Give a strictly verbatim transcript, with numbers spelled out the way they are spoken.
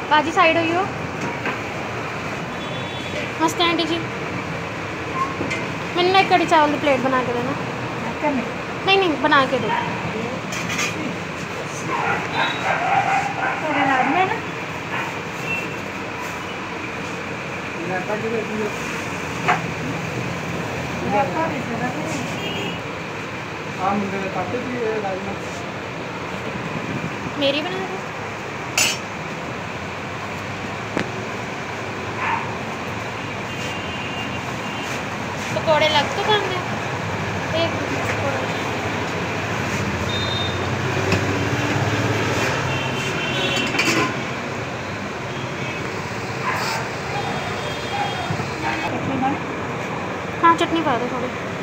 बाजी साइड हुई हो। नमस्ते आंटी जी, मैंने ना एक कड़ी चावल की प्लेट बना के देना। नहीं नहीं बना के दो। मेरी बना दो। पकौड़े लग तो खाने एक हाँ चटनी पा दो थोड़ी।